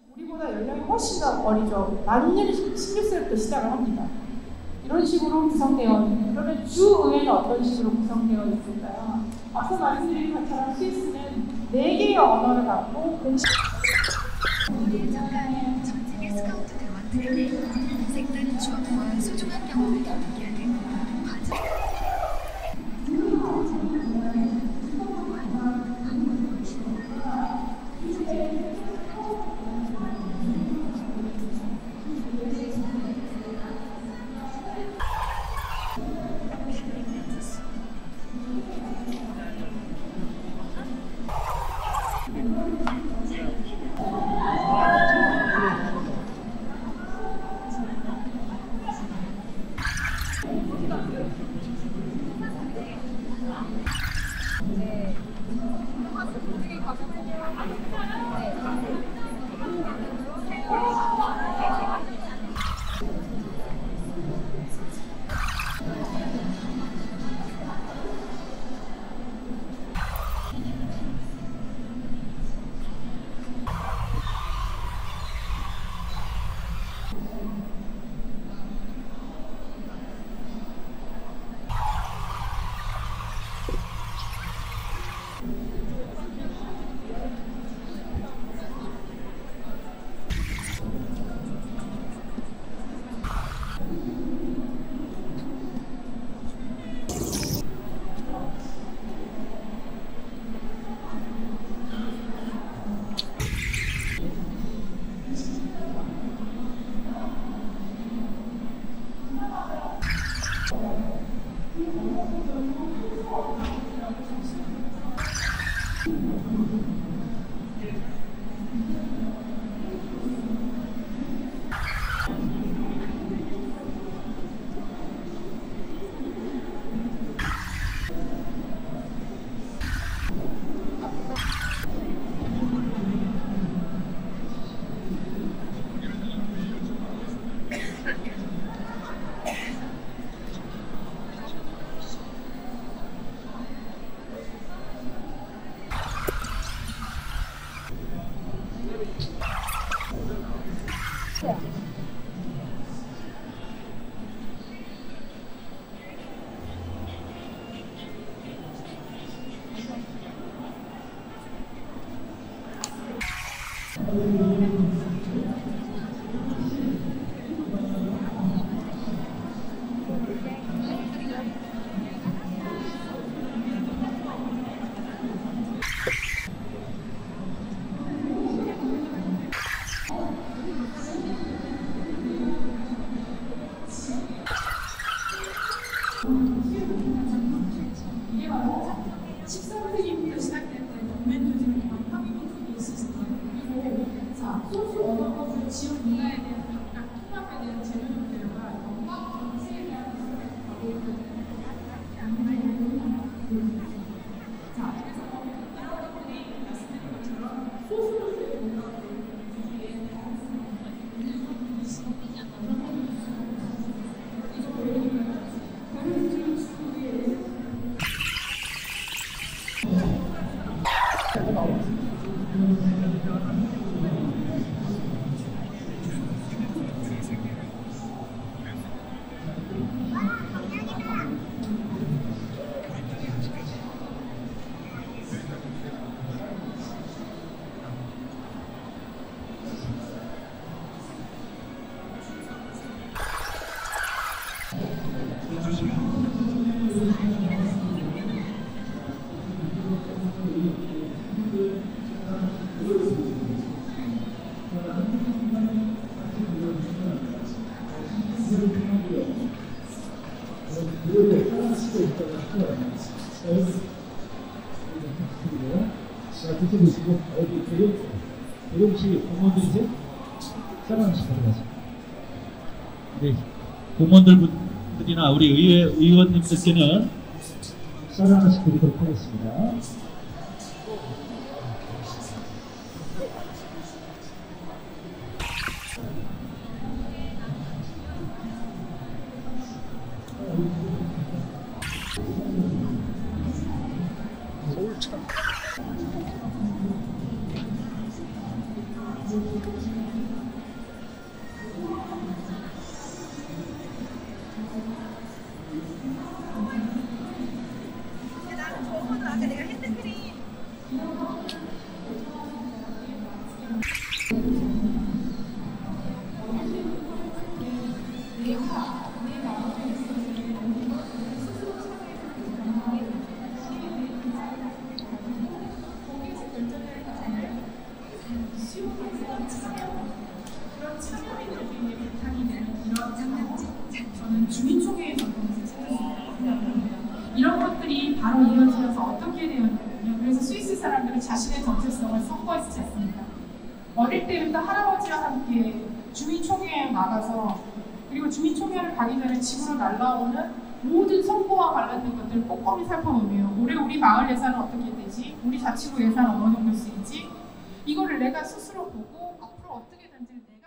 우리보다 연령이 훨씬 더 어리죠. 만 16세부터 시작을 합니다. 이런 식으로 구성되어, 그러면 주의회는 어떤 식으로 구성되어 있을까요? 앞서 말씀드린 것처럼 스위스는 4개의 언어를 갖고 공식 잠깐 전 세계 스카우트 대원들에게 색다른 추억과 소중한 경험을 나누게 하는 과정. 이게 바로 13세기부터 시작됐던 동맹조직을 통한 합의문이 있었어요. 그리고 소수 언어권 지역 문화에 대한 각각 통합에 대한 제도들과 영광 정치에 대한 것을 자, 그래서 여러분들이 말씀드린 것처럼 소수들의 문화들 드셔보시고 혹시 공무원들이세요? 사랑하시고 가세요. 네, 공무원들이나 우리 의원님들께는 사랑하시 드리도록 하겠습니다. 서울차 아까 내가 핸드크림 그런 참여민들에게 부탁이 되는 이런 저는 주민총회의 전통을 찾았습니다. 이런 것들이 바로 이루어지면서 어떻게 되었냐면요. 그래서 스위스 사람들은 자신의 정체성을 선거했지 않습니까? 어릴 때부터 할아버지와 함께 주민총회에 나가서 그리고 주민총회를 가기 전에 집으로 날라오는 모든 선거와 관련된 것들을 꼼꼼히 살펴보며 올해 우리 마을 예산은 어떻게 되지? 우리 자치구 예산은 어느 정도 쓰이지? 이거를 내가 스스로 보고 앞으로 어떻게 된지를